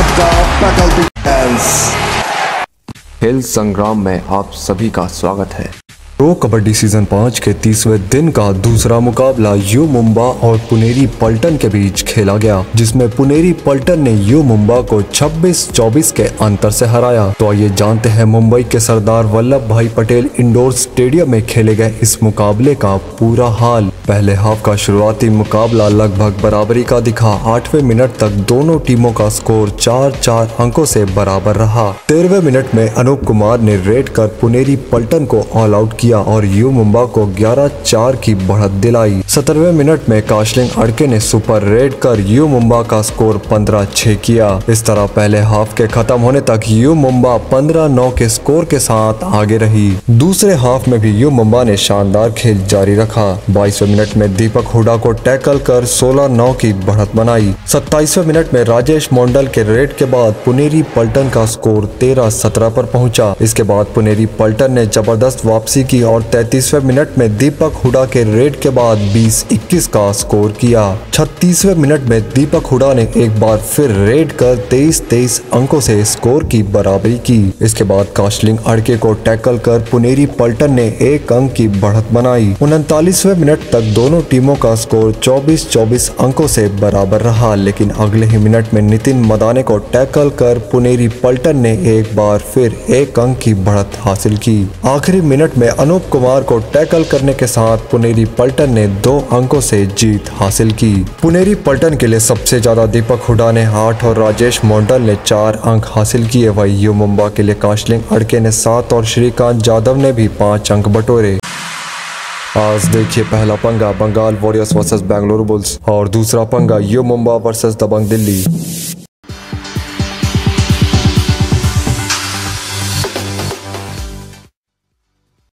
The battle begins. खेल संग्राम में आप सभी का स्वागत है। प्रो कबड्डी सीजन 5 के 30वें दिन का दूसरा मुकाबला यू मुंबा और पुनेरी पल्टन के बीच खेला गया, जिसमें पुनेरी पल्टन ने यू मुंबा को 26-24 के अंतर से हराया। तो आइए जानते हैं मुंबई के सरदार वल्लभ भाई पटेल इंडोर स्टेडियम में खेले गए इस मुकाबले का पूरा हाल। पहले हाफ का शुरुआती मुकाबला लगभग बराबरी का दिखा। 8वें मिनट तक दोनों टीमों का स्कोर 4-4 अंकों से बराबर रहा। 13वें मिनट में अनूप कुमार ने रेड कर पुनेरी पल्टन को ऑल आउट किया और यू मुंबा को 11-4 की बढ़त दिलाई। 17वें मिनट में काशलिंग अड़के ने सुपर रेड कर यू मुंबा का स्कोर 15-6 किया। इस तरह पहले हाफ के खत्म होने तक यू मुंबा 15-9 के स्कोर के साथ आगे रही। दूसरे हाफ में भी यू मुंबा ने शानदार खेल जारी रखा। 22वें मिनट में दीपक हुडा को टैकल कर 16-9 की बढ़त बनाई। 27वें मिनट में राजेश मोंडल के रेड के बाद पुनेरी पल्टन का स्कोर 13-17 पर पहुंचा। इसके बाद पुनेरी पल्टन ने जबरदस्त वापसी की और 33वें मिनट में दीपक हुडा के रेड के बाद 20-21 का स्कोर किया। 36वें मिनट में दीपक हुडा ने एक बार फिर रेड कर 23-23 अंकों से स्कोर की बराबरी की। इसके बाद काशलिंग अड़के को टैकल कर पुनेरी पल्टन ने 1 अंक की बढ़त बनाई। 39वें मिनट तक दोनों टीमों का स्कोर 24-24 अंकों से बराबर रहा, लेकिन अगले ही मिनट में नितिन मदाने को टैकल कर पुनेरी पल्टन ने एक बार फिर 1 अंक की बढ़त हासिल की। आखिरी मिनट में अनूप कुमार को टैकल करने के साथ पुनेरी पल्टन ने 2 अंकों से जीत हासिल की। पुनेरी पल्टन के लिए सबसे ज्यादा दीपक हुडा ने 8 और राजेश मोंडल ने 4 अंक हासिल किए। वहीं यू मुंबा के लिए काशलिंग अड़के ने 7 और श्रीकांत जाधव ने भी 5 अंक बटोरे। आज देखिए पहला पंगा Bengal Warriors versus Bengaluru Bulls और दूसरा पंगा यू मुंबा वर्सेस दबंग दिल्ली।